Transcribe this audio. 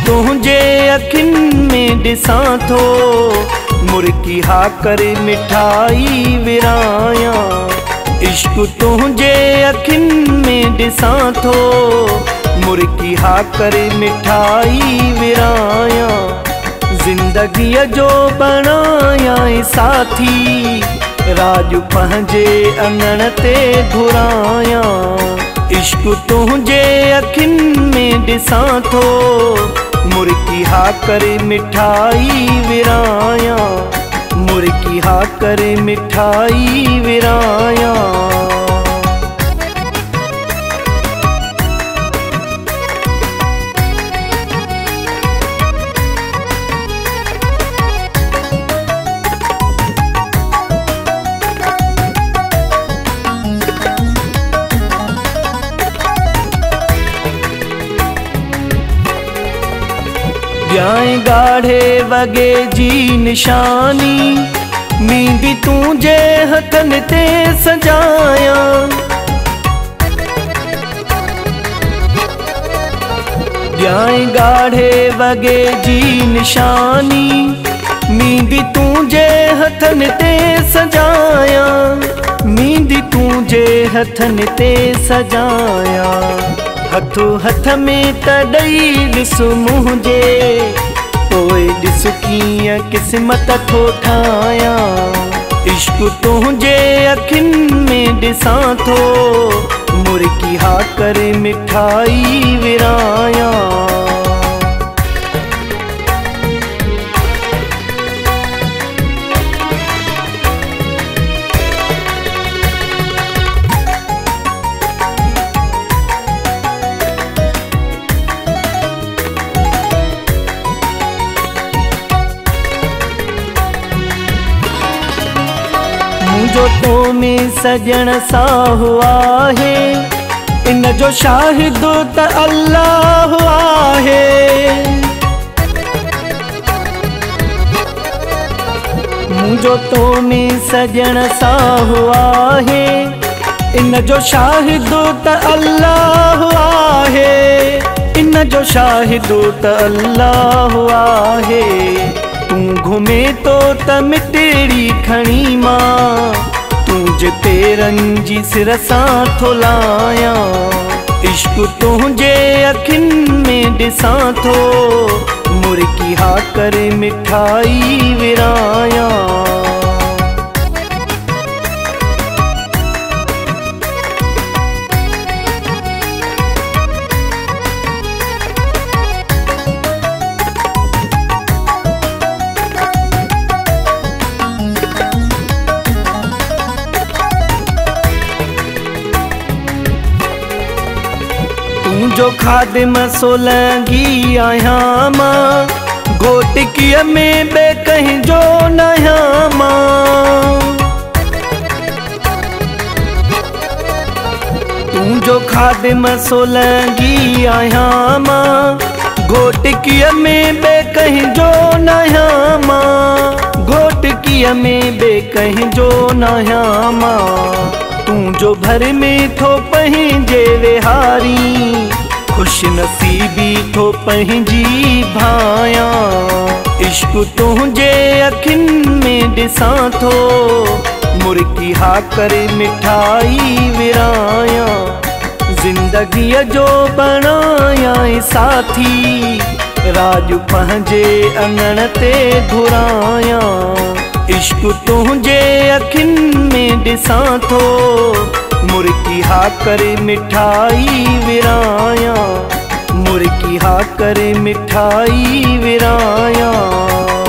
तुझे अखिन में ॾिसां थो, मुर्की हा करे मिठाई विराया। इश्क तुझे अखिन में ॾिसां थो, मुर्की हा करे मिठाई विराया। जिंदगीअ जो बणाया साथी, राज पंहिंजे अङण ते घुराया। इश्क तुझे अखिन में ॾिसां थो, मुर्की हा करे मिठाई विराया। मुर्की हा करे मिठाई विराया। ॼाए ॻाढ़े वॻे जी निशानी, मींदी तुझे हथन ते सजाया। ॼाए ॻाढ़े वॻे जी निशानी, मींदी तुझे हथन ते सजाया। मींदी तुझे हथन ते सजाया। हथो हथ में तॾई ॾिस मुझे, पोइ ॾिस कीअं क़िस्मत थो ठाहिया। इश्क तुझे अखिन में ॾिसां थो, मुर्की हा करे मिठाई विराया। जो तो में सजण साहु आहे, इन जो शाहिद त अल्लाह आहे। मुझो तो में सजण साहु आहे, इन जो शाहिद त अल्लाह आहे। इन जो शाहिद त अल्लाह आहे। तू घुमे तो त मिटेड़ी खणी मां, तुझे पेरनि जी सिर सां थो लाया। इश्क तुझे अखिन में ॾिसां थो, मुर्की हा करे मिठाई विराया। जो खादिम सोलंगी आहियां मां, घोटिकीअ में बे कहीं जो नहियां मां। तू जो खादिम सोलंगी आहियां मां, घोटिकीअ में बे कहीं जो नहियां मां। घोटिकीअ में बे कहीं जो नहियां मां। तू जो भर में थो पंहिंजे विहारी, खुश नसीबी थो पंहिंजी भाया। इश्क तुझे अखिन में ॾिसां थो, मुर्की हा करे मिठाई विराया। जिंदगीअ जो बणाया साथी, राज पंहिंजे अङण ते घुराया। इश्क तुझे अखिन में ॾिसां थो, मुर्की हा करे मिठाई विराया। मुर्की हा करे मिठाई विराया।